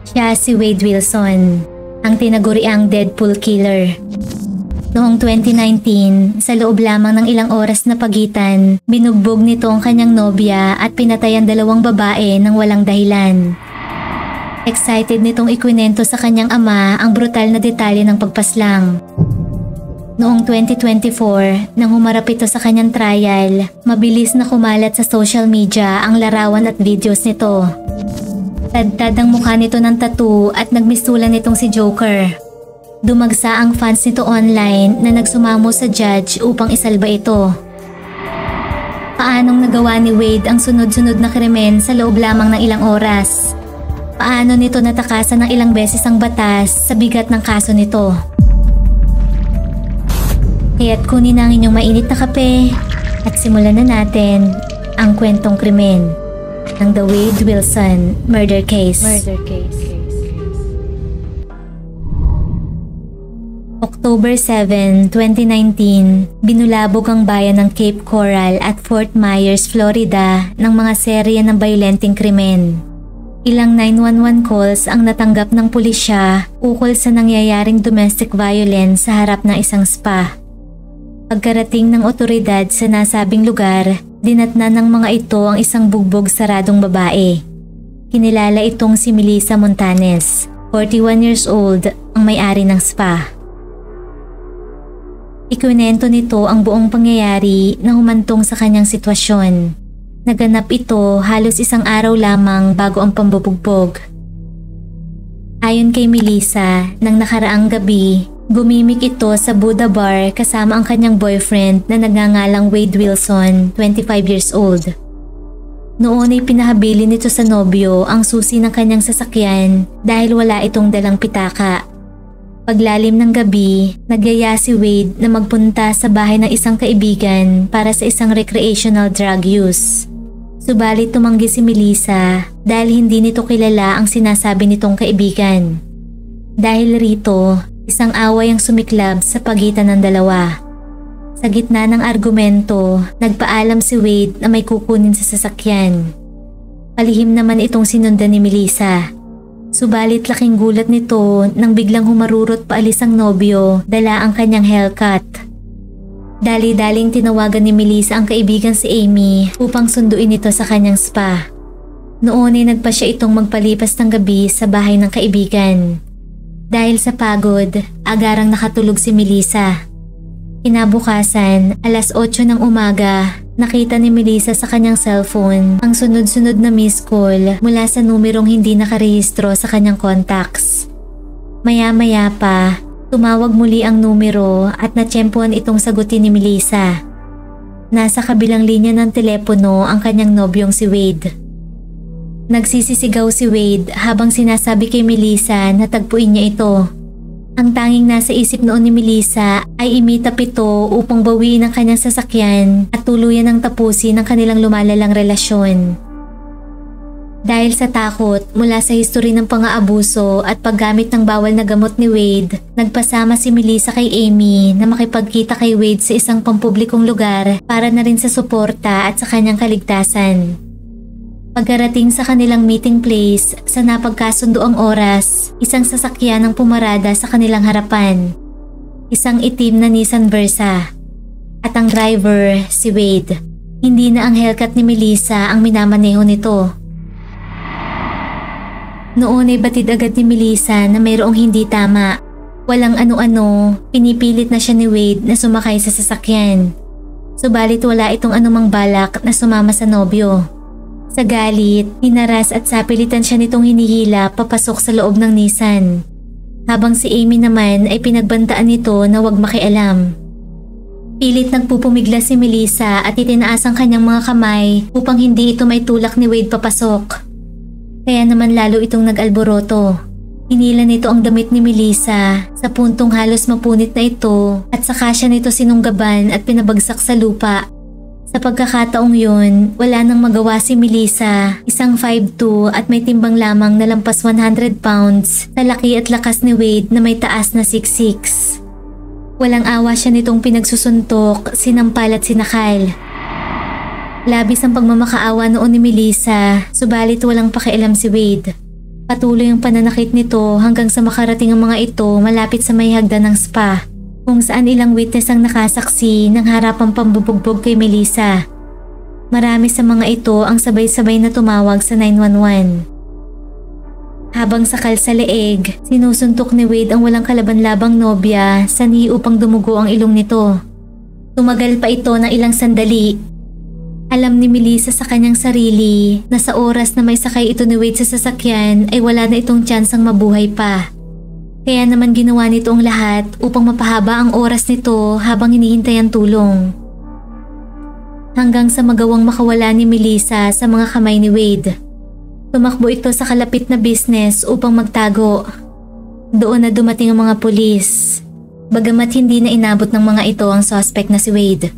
Siya si Wade Wilson, ang tinaguriang Deadpool Killer. Noong 2019, sa loob lamang ng ilang oras na pagitan, binugbog nito ang kanyang nobya at pinatay ang 2 babae ng walang dahilan. Excited nitong ikwinento sa kanyang ama ang brutal na detalye ng pagpaslang. Noong 2024, nang humarap ito sa kanyang trial, mabilis na kumalat sa social media ang larawan at videos nito. Tadtad ang mukha nito ng tattoo at nagmistulan nitong si Joker. Dumagsa ang fans nito online na nagsumamo sa judge upang isalba ito. Paanong nagawa ni Wade ang sunod-sunod na krimen sa loob lamang ng ilang oras? Paano nito natakasan ng ilang beses ang batas sa bigat ng kaso nito? Kaya't kunin ang inyong mainit na kape at simulan na natin ang kwentong krimen ng The Wade Wilson Murder Case. October 7, 2019, binulabog ang bayan ng Cape Coral at Fort Myers, Florida ng mga serye ng bayolenteng krimen. Ilang 911 calls ang natanggap ng pulisya ukol sa nangyayaring domestic violence sa harap ng isang spa. Pagkarating ng otoridad sa nasabing lugar, dinatnan ng mga ito ang isang bugbog saradong babae. Kinilala itong si Melissa Montanes, 41 years old, ang may-ari ng spa. Ikwinento nito ang buong pangyayari na humantong sa kanyang sitwasyon. Naganap ito halos isang araw lamang bago ang pambubugbog. Ayon kay Melissa, nang nakaraang gabi, gumimik ito sa Buddha Bar kasama ang kanyang boyfriend na nagngangalang Wade Wilson, 25 years old. Noon ay pinahabilin nito sa nobyo ang susi ng kanyang sasakyan dahil wala itong dalang pitaka. Paglalim ng gabi, nagyaya si Wade na magpunta sa bahay ng isang kaibigan para sa isang recreational drug use. Subalit tumanggi si Melissa dahil hindi nito kilala ang sinasabi nitong kaibigan. Dahil rito, isang away ang sumiklab sa pagitan ng dalawa. Sa gitna ng argumento, nagpaalam si Wade na may kukunin sa sasakyan. Palihim naman itong sinundan ni Melissa. Subalit laking gulat nito nang biglang humarurot paalis ang nobyo, dala ang kanyang Hellcat. Dali-daling tinawagan ni Melissa ang kaibigan si Amy upang sunduin ito sa kanyang spa. Noon ay nagpa siya itong magpalipas ng gabi sa bahay ng kaibigan. Dahil sa pagod, agarang nakatulog si Melissa. Kinabukasan, alas 8 ng umaga, nakita ni Melissa sa kanyang cellphone ang sunod-sunod na missed call mula sa numerong hindi nakarehistro sa kanyang contacts. Maya-maya pa, tumawag muli ang numero at natsyempohan itong sagutin ni Melissa. Nasa kabilang linya ng telepono ang kanyang nobyong si Wade. Nagsisisigaw si Wade habang sinasabi kay Melissa na tagpuin niya ito. Ang tanging nasa isip noon ni Melissa ay imitap ito upang bawiin ang kanyang sasakyan at tuluyan ang tapusin ang kanilang lumalalang relasyon. Dahil sa takot mula sa history ng pang-aabuso at paggamit ng bawal na gamot ni Wade, nagpasama si Melissa kay Amy na makipagkita kay Wade sa isang pampublikong lugar para na rin sa suporta at sa kanyang kaligtasan. Pagkarating sa kanilang meeting place, sa napagkasunduang oras, isang sasakyan ang pumarada sa kanilang harapan. Isang itim na Nissan Versa. At ang driver, si Wade. Hindi na ang Hellcat ni Melissa ang minamaneho nito. Noon ay batid agad ni Melissa na mayroong hindi tama. Walang ano-ano, pinipilit na siya ni Wade na sumakay sa sasakyan. Subalit wala itong anumang balak na sumama sa nobyo. Sa galit, hinaras at sapilitan siya nitong hinihila papasok sa loob ng Nissan. Habang si Amy naman ay pinagbantaan nito na huwag makialam. Pilit nagpupumigla si Melissa at itinaas ang kanyang mga kamay upang hindi ito maitulak ni Wade papasok. Kaya naman lalo itong nag-alboroto. Hinila nito ang damit ni Melissa sa puntong halos mapunit na ito at saka siya nito sinunggaban at pinabagsak sa lupa. Sa pagkakataong yun, wala nang magawa si Melissa, isang 5'2" at may timbang lamang na lampas 100 pounds sa laki at lakas ni Wade na may taas na 6'6". Walang awa siya nitong pinagsusuntok, sinampal at sinakal. Labis ang pagmamakaawa noon ni Melissa, subalit walang pakialam si Wade. Patuloy ang pananakit nito hanggang sa makarating ang mga ito malapit sa may hagdan ng spa, kung saan ilang witness ang nakasaksi ng harapang pambubugbog kay Melissa. Marami sa mga ito ang sabay-sabay na tumawag sa 911. Habang sakal sa leeg, sinusuntok ni Wade ang walang kalaban-labang nobya sa nihi upang dumugo ang ilong nito. Tumagal pa ito ng ilang sandali. Alam ni Melissa sa kanyang sarili na sa oras na may sakay ito ni Wade sa sasakyan ay wala na itong tsansang mabuhay pa. Kaya naman ginawa nito ang lahat upang mapahaba ang oras nito habang hinihintay ang tulong. Hanggang sa magawang makawala ni Melissa sa mga kamay ni Wade. Tumakbo ito sa kalapit na business upang magtago. Doon na dumating ang mga pulis. Bagamat hindi na inabot ng mga ito ang suspect na si Wade.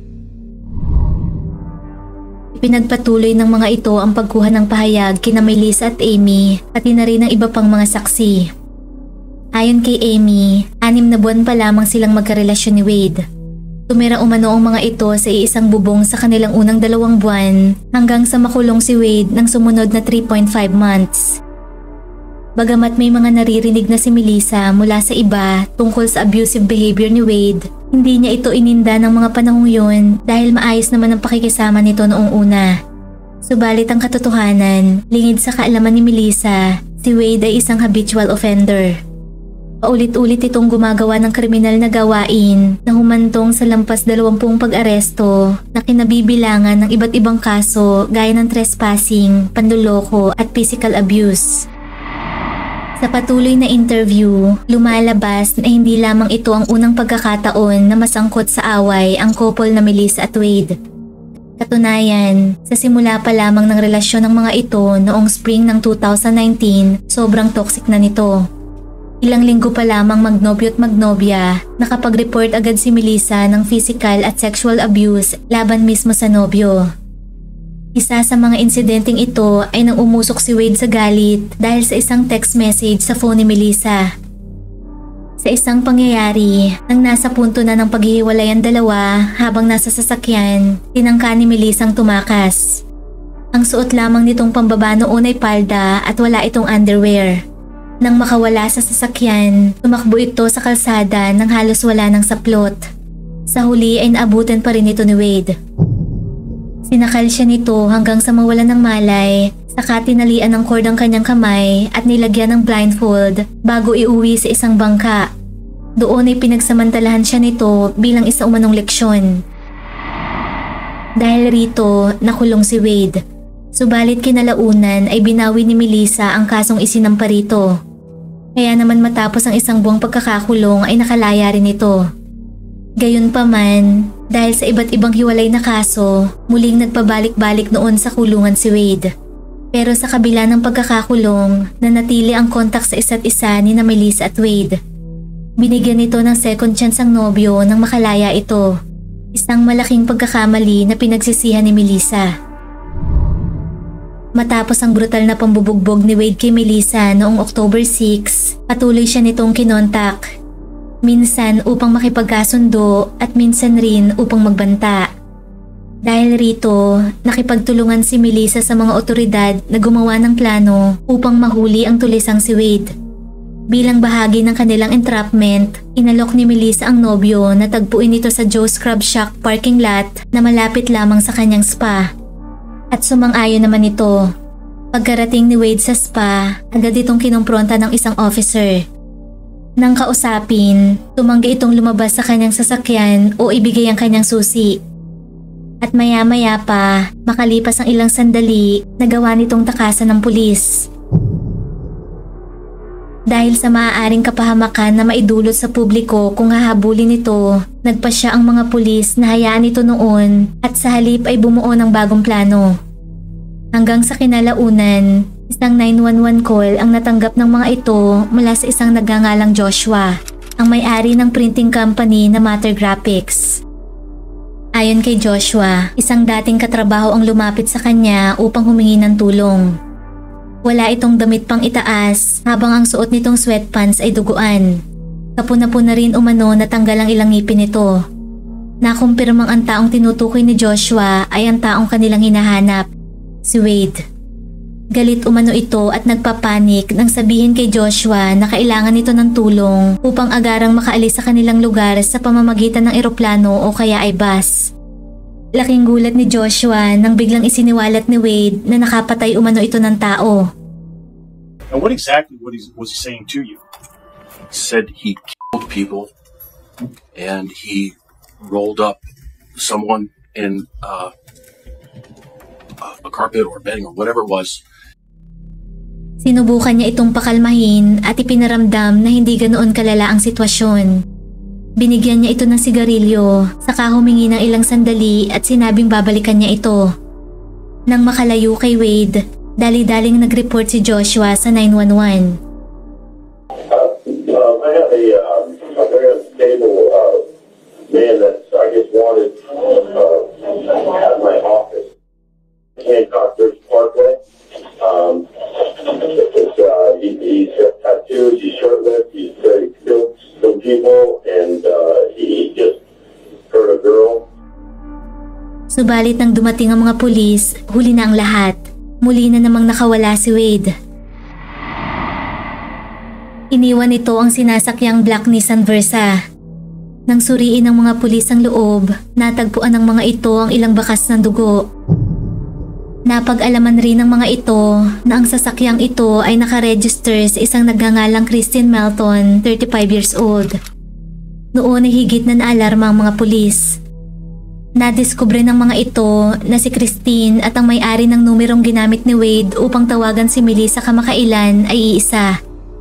Pinagpatuloy ng mga ito ang pagkuha ng pahayag kina Melissa at Amy pati na rin ng iba pang mga saksi. Ayon kay Amy, 6 na buwan pa lamang silang magkarelasyon ni Wade. Tumira umano ang mga ito sa iisang bubong sa kanilang unang 2 buwan hanggang sa makulong si Wade ng sumunod na 3.5 months. Bagamat may mga naririnig na si Melissa mula sa iba tungkol sa abusive behavior ni Wade, hindi niya ito ininda ng mga panahong yun dahil maayos naman ang pakikisama nito noong una. Subalit ang katotohanan, lingid sa kaalaman ni Melissa, si Wade ay isang habitual offender. Paulit-ulit itong gumagawa ng kriminal na gawain na humantong sa lampas 20 pag-aresto na kinabibilangan ng iba't ibang kaso gaya ng trespassing, panloloko at physical abuse. Sa patuloy na interview, lumalabas na hindi lamang ito ang unang pagkakataon na masangkot sa away ang couple na Melissa at Wade. Katunayan, sa simula pa lamang ng relasyon ng mga ito noong spring ng 2019, sobrang toxic na nito. Ilang linggo pa lamang magnobyo at magnobya, nakapag-report agad si Melissa ng physical at sexual abuse laban mismo sa nobyo. Isa sa mga insidenteng ito ay nang umusok si Wade sa galit dahil sa isang text message sa phone ni Melissa. Sa isang pangyayari, nang nasa punto na ng paghihiwalay ang dalawa habang nasa sasakyan, tinangka ni Melissa ang tumakas. Ang suot lamang nitong pambaba noon ay palda at wala itong underwear. Nang makawala sa sasakyan, tumakbo ito sa kalsada nang halos wala ng saplot. Sa huli ay naabutan pa rin ito ni Wade. Sinakal siya nito hanggang sa mawalan ng malay, saka tinalian ng cord ang kanyang kamay at nilagyan ng blindfold bago iuwi sa isang bangka. Doon ay pinagsamantalahan siya nito bilang isa umanong leksyon. Dahil rito, nakulong si Wade. Subalit kinalaunan ay binawi ni Melissa ang kasong isinampa rito. Kaya naman matapos ang 1 buwang pagkakakulong ay nakalaya rin ito. Gayunpaman, dahil sa iba't ibang hiwalay na kaso, muling nagpabalik-balik noon sa kulungan si Wade. Pero sa kabila ng pagkakakulong, nanatili ang kontak sa isa't isa ni na Melissa at Wade. Binigyan ito ng second chance ang nobyo nang makalaya ito. Isang malaking pagkakamali na pinagsisihan ni Melissa. Matapos ang brutal na pambubugbog ni Wade kay Melissa noong October 6, patuloy siya nitong kinontak. Minsan upang makipagkasundo at minsan rin upang magbanta. Dahil rito, nakipagtulungan si Melissa sa mga otoridad na gumawa ng plano upang mahuli ang tulisang si Wade. Bilang bahagi ng kanilang entrapment, inalok ni Melissa ang nobyo na tagpuin ito sa Joe's Crab Shack parking lot na malapit lamang sa kanyang spa. At sumang-ayon naman ito. Pagkarating ni Wade sa spa, agad itong kinumpronta ng isang officer. Nang kausapin, tumanggi itong lumabas sa kanyang sasakyan o ibigay ang kanyang susi. At maya-maya pa, makalipas ang ilang sandali, nagawa nitong takasan ng pulis. Dahil sa maaaring kapahamakan na maidulot sa publiko kung hahabulin ito, nagpasya ang mga pulis na hayaan ito noon at sa halip ay bumuo ng bagong plano. Hanggang sa kinalaunan, isang 911 call ang natanggap ng mga ito mula sa isang nagngangalang Joshua, ang may-ari ng printing company na Matter Graphics. Ayon kay Joshua, isang dating katrabaho ang lumapit sa kanya upang humingi ng tulong. Wala itong damit pang itaas habang ang suot nitong sweatpants ay duguan. Kapuna-puna rin umano natanggal ang ilang ngipin nito. Nakumpirmang ang taong tinutukoy ni Joshua ay ang taong kanilang hinahanap, si Wade. Galit umano ito at nagpapanik nang sabihin kay Joshua na kailangan nito ng tulong upang agarang makaalis sa kanilang lugar sa pamamagitan ng eroplano o kaya ay bus. Laking gulat ni Joshua nang biglang isiniwalat ni Wade na nakapatay umano ito ng tao. And what exactly was he saying to you? He said he killed people and he rolled up someone in a carpet or bedding or whatever it was. Sinubukan niya itong pakalmahin at ipinaramdam na hindi ganoon kalala ang sitwasyon. Binigyan niya ito ng sigarilyo, saka humingi ng ilang sandali at sinabing babalikan niya ito. Nang makalayo kay Wade, dali-daling nag-report si Joshua sa 911. I have a very unstable man that I just wanted at my office. Hancock Bridge Parkway. He's got tattoos, he's short-lived, he's killed some people, and he just hurt a girl. Subalit nang dumating ang mga pulis, huli na ang lahat. Muli na namang nakawala si Wade. Iniwan nito ang sinasakyang black Nissan Versa. Nang suriin ng mga pulis ang loob, natagpuan ng mga ito ang ilang bakas ng dugo. Napag-alaman rin ng mga ito na ang sasakyang ito ay nakaregister sa isang nagngangalang Christine Melton, 35 years old. Noon ay higit na naalarma ang mga pulis. Nadiskubre ng mga ito na si Christine at ang may-ari ng numerong ginamit ni Wade upang tawagan si Millie sa kamakailan ay iisa.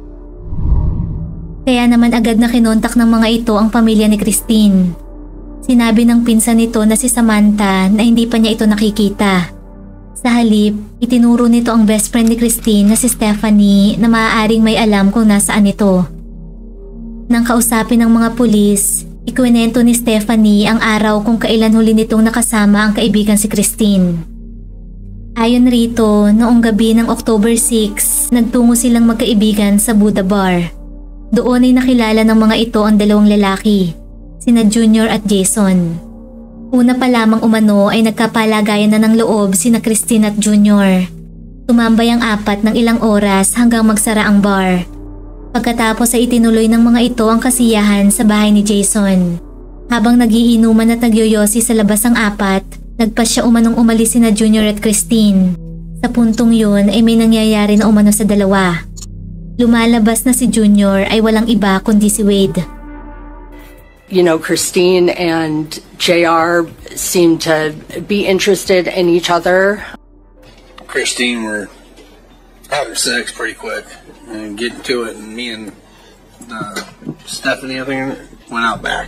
Kaya naman agad na kinontak ng mga ito ang pamilya ni Christine. Sinabi ng pinsan nito na si Samantha na hindi pa niya ito nakikita. Sa halip, itinuro nito ang best friend ni Christine na si Stephanie na maaaring may alam kung nasaan ito. Nang kausapin ng mga pulis, ikwinento ni Stephanie ang araw kung kailan huli nitong nakasama ang kaibigan si Christine. Ayon rito, noong gabi ng October 6, nagtungo silang magkaibigan sa Buddha Bar. Doon ay nakilala ng mga ito ang dalawang lalaki, sina Junior at Jason. Una pa lamang umano ay nagkapalagayan na ng loob sina Christine at Junior. Tumambay ang apat ng ilang oras hanggang magsara ang bar. Pagkatapos ay itinuloy ng mga ito ang kasiyahan sa bahay ni Jason. Habang nagiinuman at nagyoyosi sa labas ang apat, nagpasya umanong umalis sina Junior at Christine. Sa puntong yun ay may nangyayari na umano sa dalawa. Lumalabas na si Junior ay walang iba kundi si Wade. You know, Christine and JR seemed to be interested in each other. Christine were having sex pretty quick and getting to it, and me and Stephanie, I think, went out back.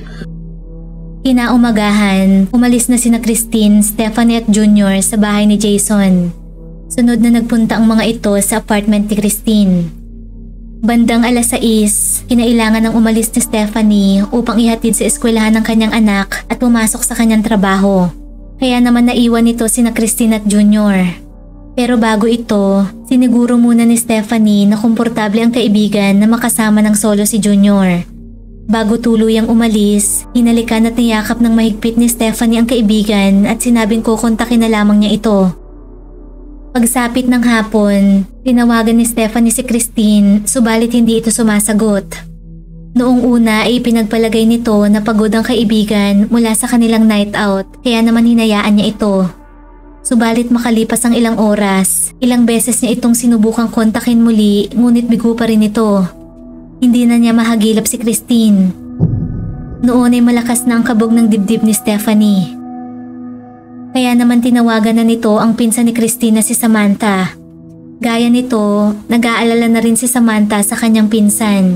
Kinaumagahan, umalis na sina Christine, Stephanie at Junior sa bahay ni Jason. Sunod na nagpunta ang mga ito sa apartment ni Christine. Bandang 6:00, kinailangan ng umalis ni Stephanie upang ihatid sa eskwelahan ng kanyang anak at pumasok sa kanyang trabaho. Kaya naman naiwan nito sina Christine at Junior. Pero bago ito, siniguro muna ni Stephanie na komportable ang kaibigan na makasama ng solo si Junior. Bago tuluyang umalis, hinalikan at niyakap ng mahigpit ni Stephanie ang kaibigan at sinabing kukontakin na lamang niya ito. Pagsapit ng hapon, tinawagan ni Stephanie si Christine subalit hindi ito sumasagot. Noong una ay pinagpalagay nito na pagod ang kaibigan mula sa kanilang night out kaya naman hinayaan niya ito. Subalit makalipas ang ilang oras, ilang beses niya itong sinubukang kontakin muli ngunit bigo pa rin ito. Hindi na niya mahagilap si Christine. Noon ay malakas na ang kabog ng dibdib ni Stephanie. Kaya naman tinawagan na nito ang pinsan ni Christine na si Samantha. Gaya nito, nag-aalala na rin si Samantha sa kanyang pinsan.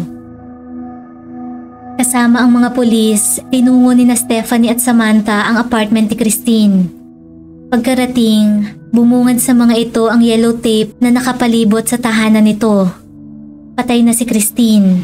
Kasama ang mga pulis, tinungo ni na Stephanie at Samantha ang apartment ni Christine. Pagkarating, bumungad sa mga ito ang yellow tape na nakapalibot sa tahanan nito. Patay na si Christine.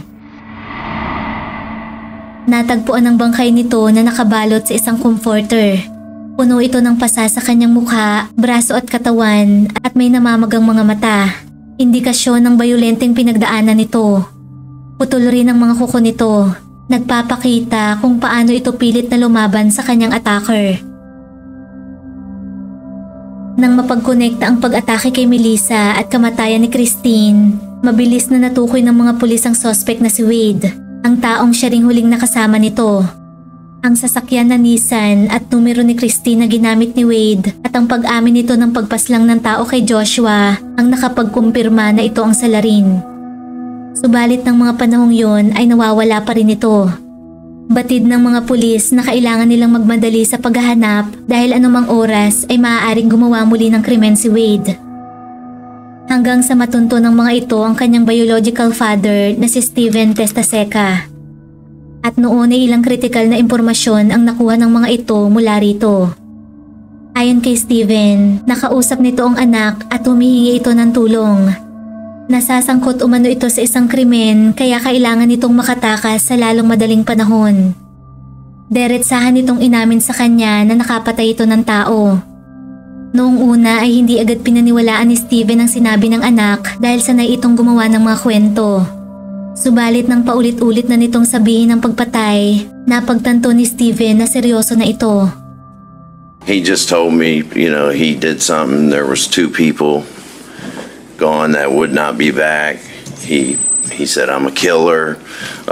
Natagpuan ang bangkay nito na nakabalot sa isang comforter. Puno ito ng pasa sa kanyang mukha, braso at katawan at may namamagang mga mata. Indikasyon ng bayolenteng pinagdaanan nito. Putol rin ang mga kuko nito. Nagpapakita kung paano ito pilit na lumaban sa kanyang attacker. Nang mapagkonekta ang pag-atake kay Melissa at kamatayan ni Christine, mabilis na natukoy ng mga pulis ang suspect na si Wade, ang taong siya ring huling nakasama nito. Ang sasakyan na Nissan at numero ni Christine na ginamit ni Wade at ang pag-amin nito ng pagpaslang ng tao kay Joshua ang nakapagkumpirma na ito ang salarin. Subalit ng mga panahong yon ay nawawala pa rin ito. Batid ng mga pulis na kailangan nilang magmadali sa paghahanap dahil anumang oras ay maaaring gumawa muli ng krimen si Wade. Hanggang sa matunto ng mga ito ang kanyang biological father na si Steven Testaseca. At noon ay ilang kritikal na impormasyon ang nakuha ng mga ito mula rito. Ayon kay Steven, nakausap nito ang anak at humihingi ito ng tulong. Nasasangkot umano ito sa isang krimen kaya kailangan nitong makatakas sa lalong madaling panahon. Diretsahan nitong inamin sa kanya na nakapatay ito ng tao. Noong una ay hindi agad pinaniwalaan ni Steven ang sinabi ng anak dahil sanay itong gumawa ng mga kwento. Subalit nang paulit-ulit na nitong sabihin ng pagpatay, napagtanto ni Steven na seryoso na ito. He just told me, he did something. There was 2 people gone that would not be back. He said, I'm a killer.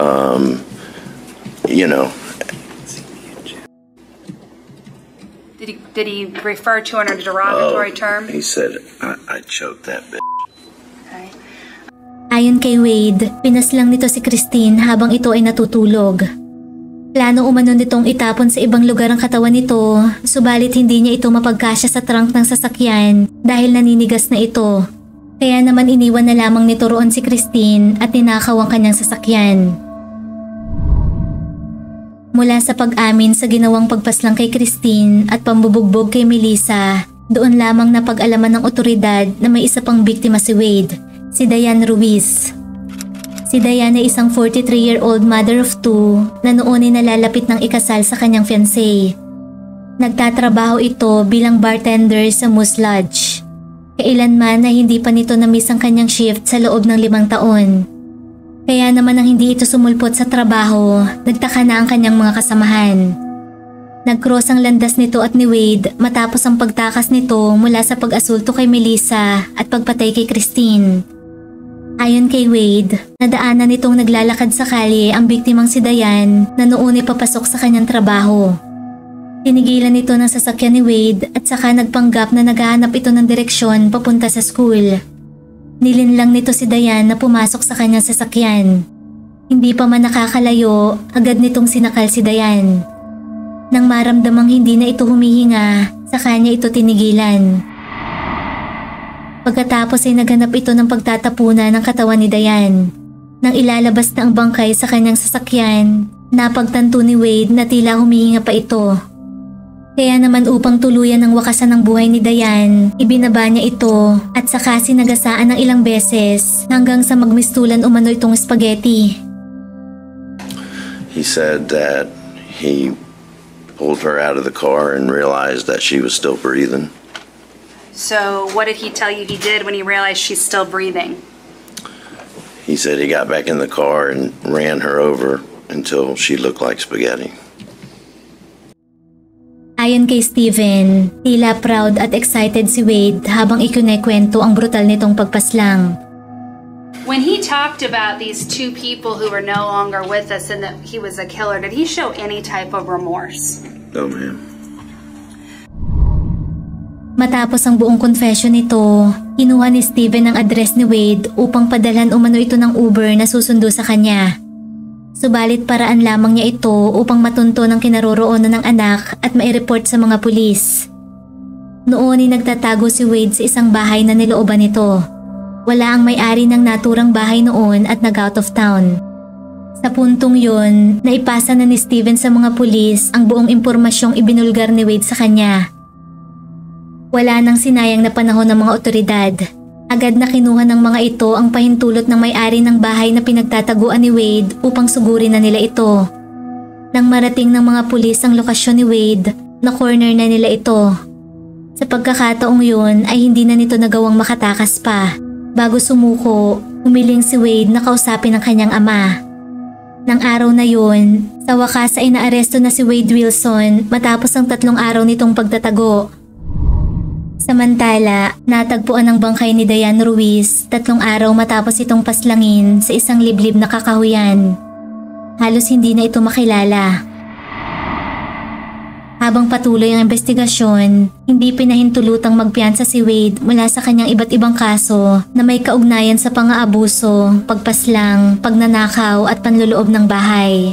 Did he refer to her in a derogatory term? He said, I choked that bitch. Okay. Ayon kay Wade, pinaslang nito si Christine habang ito ay natutulog. Plano umano nitong itapon sa ibang lugar ang katawan nito, subalit hindi niya ito mapagkasya sa trunk ng sasakyan dahil naninigas na ito. Kaya naman iniwan na lamang nito roon si Christine at ninakaw ang kanyang sasakyan. Mula sa pag-amin sa ginawang pagpaslang kay Christine at pambubugbog kay Melissa, doon lamang napag-alaman ng otoridad na may isa pang biktima si Wade, si Diane Ruiz. Si Diane ay isang 43-year-old mother of 2 na noon ay nalalapit ng ikasal sa kanyang fiancé. Nagtatrabaho ito bilang bartender sa Moose Lodge. Kailanman na hindi pa nito na-miss ang kanyang shift sa loob ng 5 taon. Kaya naman nang hindi ito sumulpot sa trabaho, nagtaka na ang kanyang mga kasamahan. Nag-cross ang landas nito at ni Wade matapos ang pagtakas nito mula sa pag-asulto kay Melissa at pagpatay kay Christine. Ayon kay Wade, nadaanan nitong naglalakad sa kalye ang biktimang si Diane na noon ay papasok sa kanyang trabaho. Tinigilan ito ng sasakyan ni Wade at saka nagpanggap na naghahanap ito ng direksyon papunta sa school. Nilinlang nito si Diane na pumasok sa kanyang sasakyan. Hindi pa man nakakalayo, agad nitong sinakal si Diane. Nang maramdamang hindi na ito humihinga, sa kanya ito tinigilan. Pagkatapos ay naganap ito ng pagtatapunan ng katawan ni Diane. Nang ilalabas na ang bangkay sa kanyang sasakyan, napagtanto ni Wade na tila humihinga pa ito. Kaya naman upang tuluyan ang wakasan ng buhay ni Diane, ibinaba niya ito at saka sinagasaan ng ilang beses hanggang sa magmistulan umano itong spaghetti. He said that he pulled her out of the car and realized that she was still breathing. So what did he tell you he did when he realized she's still breathing? He said he got back in the car and ran her over until she looked like spaghetti. Ayon kay Steven, tila proud at excited si Wade habang ikinekwento ang brutal nitong pagpaslang. When he talked about these 2 people who were no longer with us and that he was a killer, did he show any type of remorse? No, ma'am. Matapos ang buong confession nito, kinuha ni Steven ang address ni Wade upang padalhan umano ito ng Uber na susundo sa kanya. Subalit paraan lamang niya ito upang matunto ng kinaroroonan ng anak at mai-report sa mga pulis. Noon ay nagtatago si Wade sa isang bahay na nilooban nito. Wala ang may-ari ng naturang bahay noon at nag-out of town. Sa puntong yun, naipasa na ni Steven sa mga pulis ang buong impormasyong ibinulgar ni Wade sa kanya. Wala nang sinayang na panahon ng mga otoridad. Agad na kinuha ng mga ito ang pahintulot ng may-ari ng bahay na pinagtataguan ni Wade upang sugurin na nila ito. Nang marating ng mga pulis ang lokasyon ni Wade, na-corner na nila ito. Sa pagkakataong yun ay hindi na nito nagawang makatakas pa. Bago sumuko, humiling si Wade na kausapin ang kanyang ama. Nang araw na yun, sa wakas ay naaresto na si Wade Wilson matapos ang 3 araw nitong pagtatago. Samantala, natagpuan ang bangkay ni Diane Ruiz 3 araw matapos itong paslangin sa isang liblib na kakahuyan. Halos hindi na ito makilala. Habang patuloy ang investigasyon, hindi pinahintulutang magpiyansa si Wade mula sa kanyang iba't ibang kaso na may kaugnayan sa pang-aabuso, pagpaslang, pagnanakaw at panloloob ng bahay.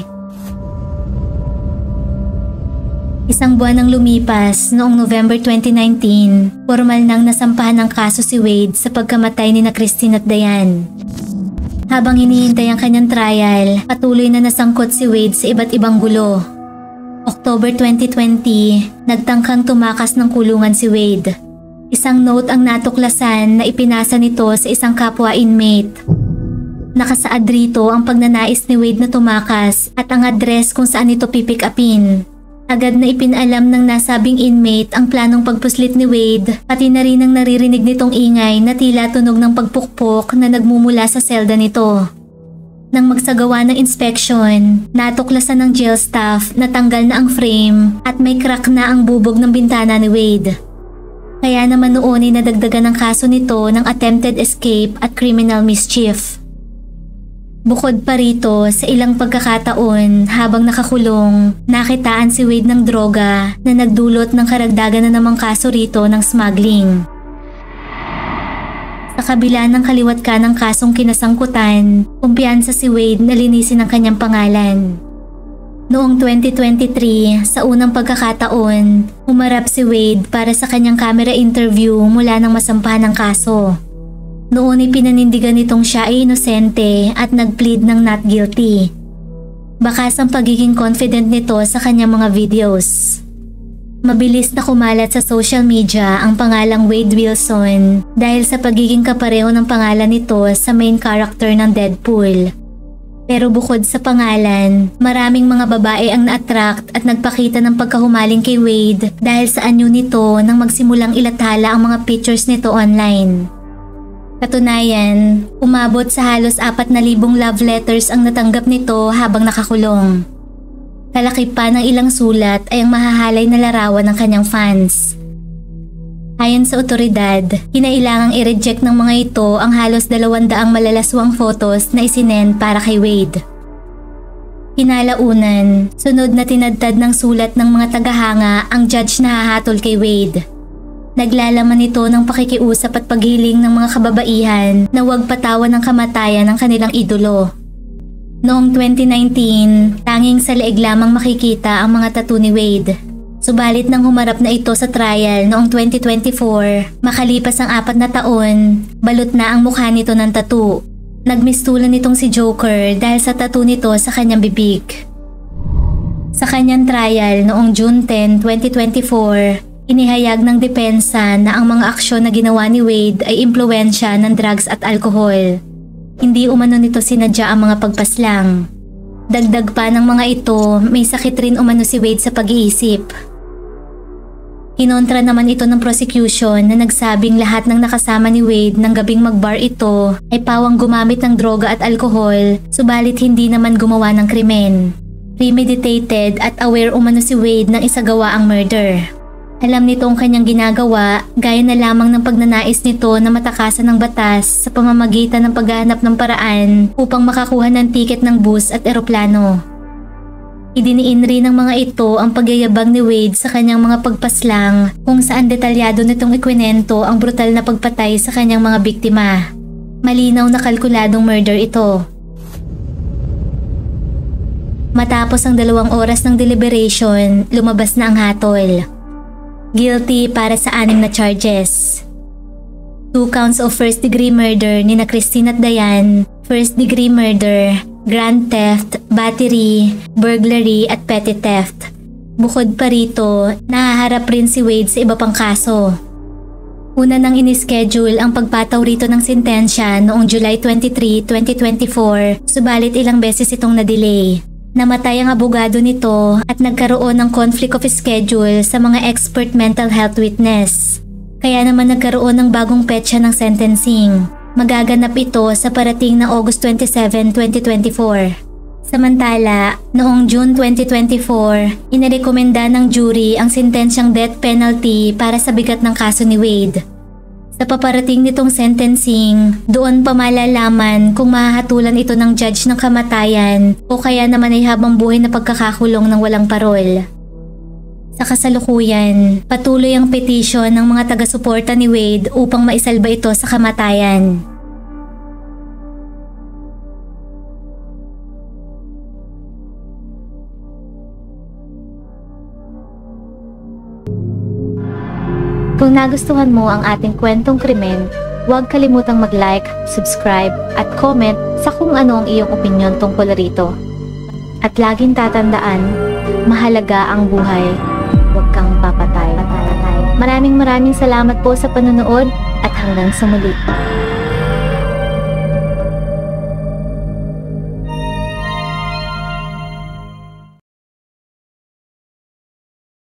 Isang buwan nang lumipas noong November 2019, formal nang nasampahan ng kaso si Wade sa pagkamatay ni Christine at Diane. Habang hinihintay ang kanyang trial, patuloy na nasangkot si Wade sa iba't ibang gulo. October 2020, nagtangkang tumakas ng kulungan si Wade. Isang note ang natuklasan na ipinasa nito sa isang kapwa inmate. Nakasaad rito ang pagnanais ni Wade na tumakas at ang address kung saan ito pipick upin. Agad na ipinalam ng nasabing inmate ang planong pagpuslit ni Wade, pati na rin ang naririnig nitong ingay na tila tunog ng pagpukpok na nagmumula sa selda nito. Nang magsagawa ng inspection, natuklasan ng jail staff na tanggal na ang frame at may crack na ang bubog ng bintana ni Wade. Kaya naman noon ay nadagdagan ang kaso nito ng attempted escape at criminal mischief. Bukod pa rito, sa ilang pagkakataon habang nakakulong, nakitaan si Wade ng droga na nagdulot ng karagdagan na namang kaso rito ng smuggling. Sa kabila ng kaliwat ka ng kasong kinasangkutan, kumpiyansa si Wade na linisin ang kanyang pangalan. Noong 2023, sa unang pagkakataon, humarap si Wade para sa kanyang camera interview mula nang masampahan ng kaso. Noon ay pinanindigan nitong siya ay inosente at nag-plead ng not guilty. Bakas ang pagiging confident nito sa kanyang mga videos. Mabilis na kumalat sa social media ang pangalang Wade Wilson dahil sa pagiging kapareho ng pangalan nito sa main character ng Deadpool. Pero bukod sa pangalan, maraming mga babae ang na-attract at nagpakita ng pagkahumaling kay Wade dahil sa anyo nito nang magsimulang ilathala ang mga pictures nito online. Katunayan, umabot sa halos 4,000 love letters ang natanggap nito habang nakakulong. Kalakip pa ng ilang sulat ay ang mahahalay na larawan ng kanyang fans. Ayon sa otoridad, kinailangang i-reject ng mga ito ang halos 200 malalaswang photos na isinend para kay Wade. Kinalaunan, sunod na tinadtad ng sulat ng mga tagahanga ang judge na hahatol kay Wade. Naglalaman ito ng pakikiusap at paghiling ng mga kababaihan na huwag patawan ng kamatayan ng kanilang idolo. Noong 2019, tanging sa leeg lamang makikita ang mga tattoo ni Wade. Subalit nang humarap na ito sa trial noong 2024, makalipas ang 4 na taon, balot na ang mukha nito ng tattoo. Nagmistulan nitong si Joker dahil sa tattoo nito sa kanyang bibig. Sa kanyang trial noong June 10, 2024, inihayag ng depensa na ang mga aksyon na ginawa ni Wade ay impluwensya ng drugs at alkohol. Hindi umano nito sinadya ang mga pagpaslang. Dagdag pa ng mga ito, may sakit rin umano si Wade sa pag-iisip. Kinontra naman ito ng prosecution na nagsabing lahat ng nakasama ni Wade ng gabing magbar ito ay pawang gumamit ng droga at alkohol, subalit hindi naman gumawa ng krimen. Premeditated at aware umano si Wade ng isagawa ang murder. Alam nito ang kanyang ginagawa, gaya na lamang ng pagnanais nito na matakasan ng batas sa pamamagitan ng paghahanap ng paraan upang makakuha ng tiket ng bus at eroplano. Idiniin rin ng mga ito ang pagyayabang ni Wade sa kanyang mga pagpaslang kung saan detalyado nitong ikwinento ang brutal na pagpatay sa kanyang mga biktima. Malinaw na kalkuladong murder ito. Matapos ang 2 oras ng deliberation, lumabas na ang hatol. Guilty para sa 6 na charges. 2 counts of first-degree murder ni Christine at Diane, first-degree murder, grand theft, battery, burglary at petty theft. Bukod pa rito, nahaharap rin si Wade sa iba pang kaso. Una nang inischedule ang pagpataw rito ng sentensya noong July 23, 2024, subalit ilang beses itong na-delay. Namatay ang abogado nito at nagkaroon ng conflict of schedule sa mga expert mental health witness. Kaya naman nagkaroon ng bagong petsa ng sentencing. Magaganap ito sa parating na August 27, 2024. Samantala, noong June 2024, inirekomenda ng jury ang sentensyang death penalty para sa bigat ng kaso ni Wade. Sa paparating nitong sentencing, doon pa malalaman kung mahahatulan ito ng judge ng kamatayan o kaya naman ay habang buhay na pagkakakulong ng walang parol. Sa kasalukuyan, patuloy ang petisyon ng mga taga-suporta ni Wade upang maisalba ito sa kamatayan. Kung nagustuhan mo ang ating kwentong krimen, huwag kalimutang mag-like, subscribe, at comment sa kung ano ang iyong opinyon tungkol rito. At laging tatandaan, mahalaga ang buhay, huwag kang papatay. Maraming salamat po sa panonood at hanggang sa muli.